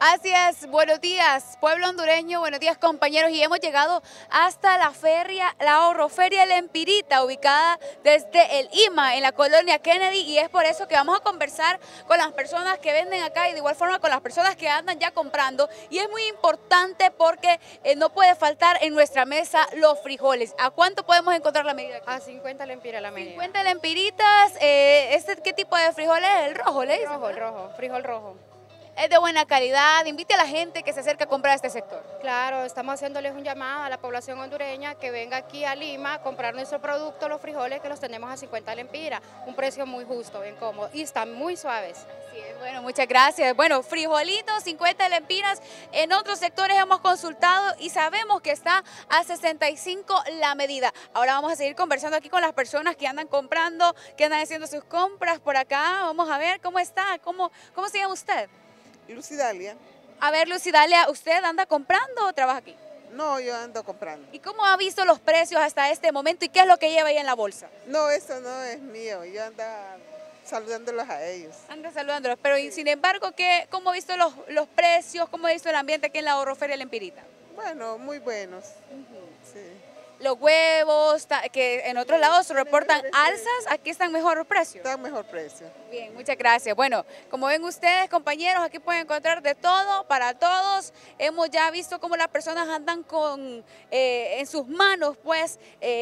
Así es, buenos días, pueblo hondureño, buenos días compañeros, y hemos llegado hasta la feria, la Ahorroferia El Empirita, ubicada desde el IMA en la colonia Kennedy, y es por eso que vamos a conversar con las personas que venden acá y de igual forma con las personas que andan ya comprando, y es muy importante porque no puede faltar en nuestra mesa los frijoles. ¿A cuánto podemos encontrar la medida aquí? A 50 lempiras la medida. 50 lempiritas, ¿qué tipo de frijol es? ¿El rojo, le dicen? Rojo, frijol rojo. Es de buena calidad, invite a la gente que se acerque a comprar a este sector. Claro, estamos haciéndoles un llamado a la población hondureña que venga aquí a Lima a comprar nuestro producto, los frijoles, que los tenemos a 50 lempiras, un precio muy justo, bien cómodo, y están muy suaves. Así es, bueno, muchas gracias. Bueno, frijolitos, 50 lempiras, en otros sectores hemos consultado y sabemos que está a 65 la medida. Ahora vamos a seguir conversando aquí con las personas que andan comprando, que andan haciendo sus compras por acá. Vamos a ver cómo está, cómo se llama usted. Lucidalia. A ver, Lucidalia, ¿usted anda comprando o trabaja aquí? No, yo ando comprando. ¿Y cómo ha visto los precios hasta este momento y qué es lo que lleva ahí en la bolsa? No, eso no es mío, yo ando saludándolos a ellos. Anda saludándolos, pero sin embargo, ¿cómo ha visto los precios, cómo ha visto el ambiente aquí en la Ahorroferia El Empirita? Bueno, muy buenos. Sí. Los huevos, que en otros lados se reportan alzas, aquí están mejor precios. Está mejor precio. Bien, muchas gracias. Bueno, como ven ustedes, compañeros, aquí pueden encontrar de todo, para todos. Hemos ya visto cómo las personas andan con en sus manos, pues,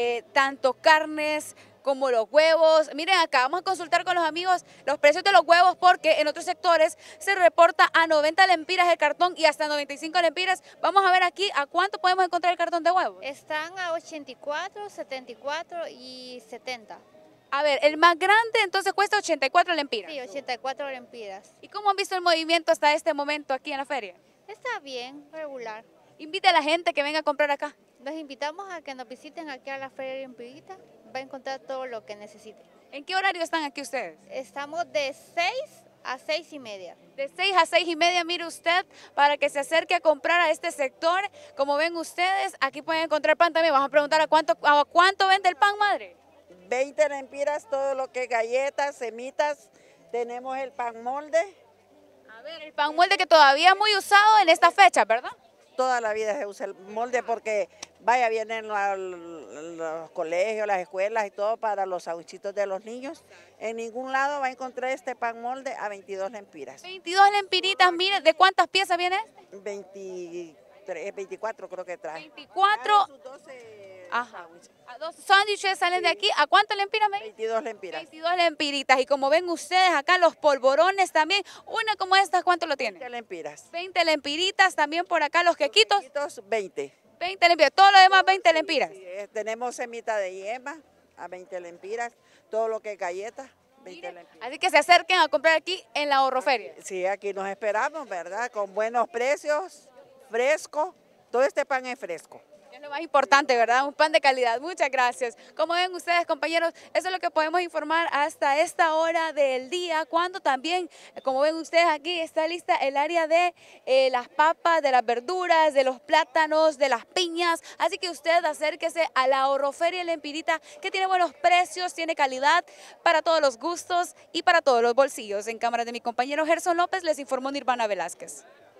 tanto carnes como los huevos. Miren acá, vamos a consultar con los amigos los precios de los huevos porque en otros sectores se reporta a 90 lempiras el cartón y hasta 95 lempiras. Vamos a ver aquí a cuánto podemos encontrar el cartón de huevos. Están a 84, 74 y 70. A ver, el más grande entonces cuesta 84 lempiras. Sí, 84 lempiras. ¿Y cómo han visto el movimiento hasta este momento aquí en la feria? Está bien, regular. Invite a la gente que venga a comprar acá. Los invitamos a que nos visiten aquí a la Feria Empirita. Va a encontrar todo lo que necesite. ¿En qué horario están aquí ustedes? Estamos de 6 a 6 y media. De 6 a 6 y media, mire usted, para que se acerque a comprar a este sector. Como ven ustedes, aquí pueden encontrar pan también. Vamos a preguntar a cuánto vende el pan, madre. 20 lempiras, todo lo que es galletas, semitas. Tenemos el pan molde. A ver, el pan molde que todavía es muy usado en esta fecha, ¿verdad? Toda la vida se usa el molde porque, vaya, vienen los colegios, las escuelas y todo para los sándwichitos de los niños. En ningún lado va a encontrar este pan molde a 22 lempiras. 22 lempiritas, mire, ¿de cuántas piezas viene? 23, 24 creo que trae. 24. Sus 12 Ajá. sándwiches. A 2 sándwiches salen de aquí. ¿A cuánto lempiras me dice? 22 lempiras. 22 lempiritas. Y como ven ustedes acá, los polvorones también. Una como estas, ¿cuánto lo tiene? 20 lempiras. 20 lempiritas. También por acá los quequitos. Quequitos, 20. 20 lempiras. Todo lo demás, 20 lempiras. Sí, tenemos semita de yema a 20 lempiras. Todo lo que es galletas, 20 lempiras. Así que se acerquen a comprar aquí en la Ahorroferia. Sí, aquí nos esperamos, ¿verdad? Con buenos precios, fresco. Todo este pan es fresco. Es lo más importante, ¿verdad? Un pan de calidad. Muchas gracias. Como ven ustedes, compañeros, eso es lo que podemos informar hasta esta hora del día, cuando también, como ven ustedes aquí, está lista el área de las papas, de las verduras, de los plátanos, de las piñas. Así que usted acérquese a la Ahorroferia El Empirita, que tiene buenos precios, tiene calidad para todos los gustos y para todos los bolsillos. En cámara de mi compañero Gerson López, les informó Nirvana Velázquez.